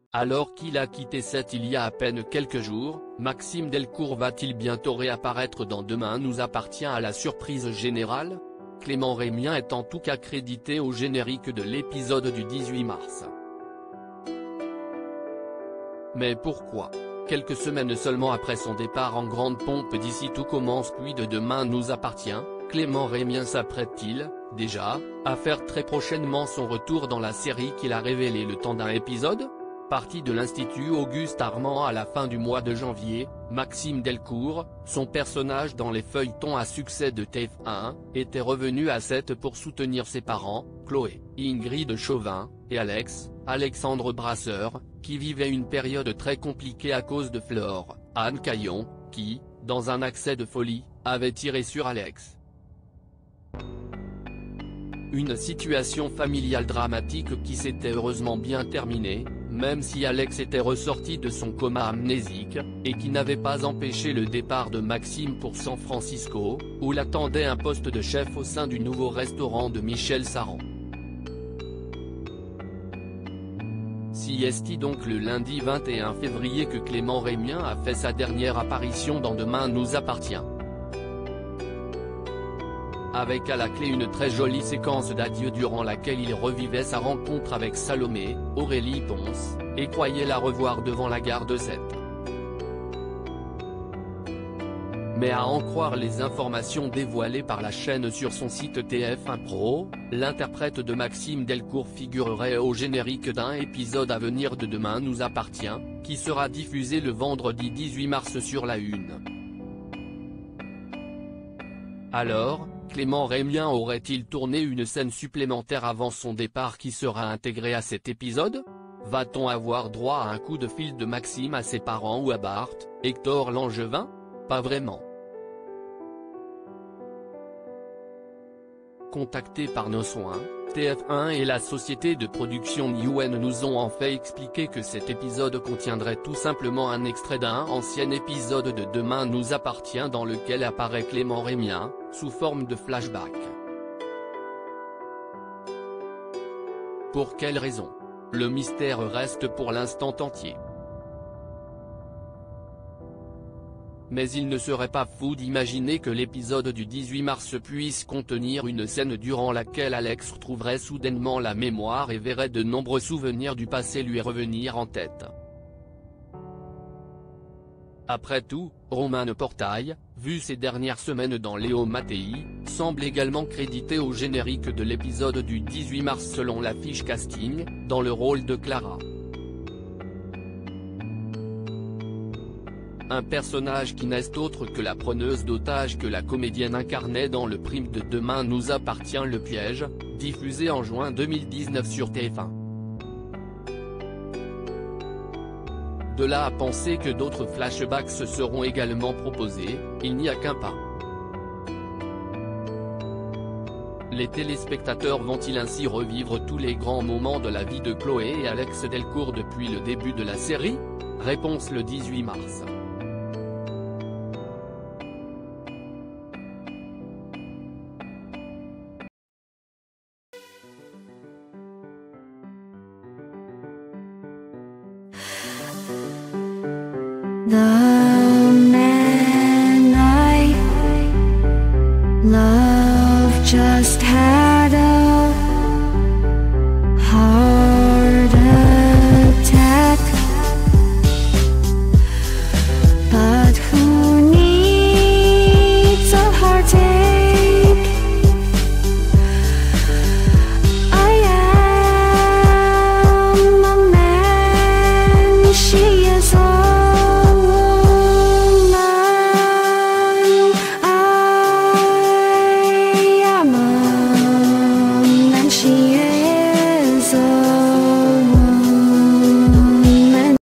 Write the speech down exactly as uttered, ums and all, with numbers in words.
Alors qu'il a quitté Sète il y a à peine quelques jours, Maxime Delcourt va-t-il bientôt réapparaître dans Demain nous appartient à la surprise générale? Clément Rémien est en tout cas crédité au générique de l'épisode du dix-huit mars. Mais pourquoi? Quelques semaines seulement après son départ en grande pompe d'ici tout commence puis de Demain nous appartient, Clément Rémien s'apprête-t-il, déjà, à faire très prochainement son retour dans la série qu'il a révélé le temps d'un épisode? Parti de l'Institut Auguste Armand à la fin du mois de janvier, Maxime Delcourt, son personnage dans les feuilletons à succès de T F un, était revenu à Sète pour soutenir ses parents, Chloé, Ingrid Chauvin, et Alex, Alexandre Brasseur, qui vivaient une période très compliquée à cause de Flore, Anne Caillon, qui, dans un accès de folie, avait tiré sur Alex. Une situation familiale dramatique qui s'était heureusement bien terminée, même si Alex était ressorti de son coma amnésique, et qui n'avait pas empêché le départ de Maxime pour San Francisco, où l'attendait un poste de chef au sein du nouveau restaurant de Michel Saran. Si est donc le lundi vingt et un février que Clément Rémien a fait sa dernière apparition dans Demain nous appartient. Avec à la clé une très jolie séquence d'adieu durant laquelle il revivait sa rencontre avec Salomé, Aurélie Ponce, et croyait la revoir devant la gare de Sète. Mais à en croire les informations dévoilées par la chaîne sur son site T F un Pro, l'interprète de Maxime Delcourt figurerait au générique d'un épisode à venir de Demain nous appartient, qui sera diffusé le vendredi dix-huit mars sur la Une. Alors, Clément Rémien aurait-il tourné une scène supplémentaire avant son départ qui sera intégrée à cet épisode? Va-t-on avoir droit à un coup de fil de Maxime à ses parents ou à Bart, Hector Langevin? Pas vraiment. Contactés par nos soins, T F un et la société de production Newen nous ont en fait expliqué que cet épisode contiendrait tout simplement un extrait d'un ancien épisode de Demain nous appartient dans lequel apparaît Clément Rémien, sous forme de flashback. Pour quelle raison? Le mystère reste pour l'instant entier. Mais il ne serait pas fou d'imaginer que l'épisode du dix-huit mars puisse contenir une scène durant laquelle Alex retrouverait soudainement la mémoire et verrait de nombreux souvenirs du passé lui revenir en tête. Après tout, Romane Portail, vu ces dernières semaines dans Léo Mattei, semble également crédité au générique de l'épisode du dix-huit mars selon la fiche casting, dans le rôle de Clara. Un personnage qui n'est autre que la preneuse d'otages que la comédienne incarnait dans le prime de Demain nous appartient Le Piège, diffusé en juin deux mille dix-neuf sur T F un. De là à penser que d'autres flashbacks se seront également proposés, il n'y a qu'un pas. Les téléspectateurs vont-ils ainsi revivre tous les grands moments de la vie de Chloé et Alex Delcourt depuis le début de la série? Réponse le dix-huit mars. The man I love just had a heart